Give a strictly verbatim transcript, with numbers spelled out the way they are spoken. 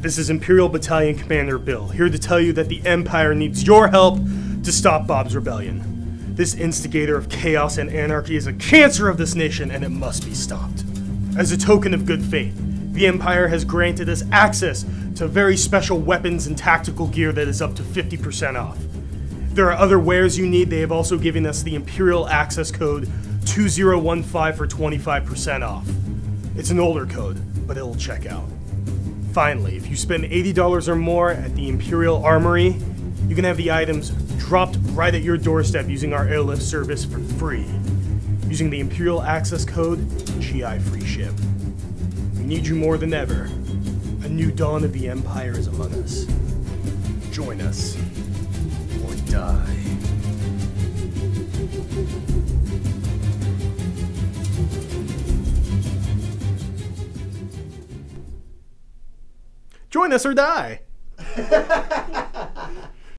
This is Imperial Battalion Commander Bill, here to tell you that the Empire needs your help to stop Bob's rebellion. This instigator of chaos and anarchy is a cancer of this nation, and it must be stopped. As a token of good faith, the Empire has granted us access to very special weapons and tactical gear that is up to fifty percent off. If there are other wares you need, they have also given us the Imperial Access Code two zero one five for twenty-five percent off. It's an older code, but it'll check out. Finally, if you spend eighty dollars or more at the Imperial Armory, you can have the items dropped right at your doorstep using our airlift service for free. Using the Imperial Access Code, G I free ship. We need you more than ever. A new dawn of the Empire is among us. Join us, or die. Join us or die!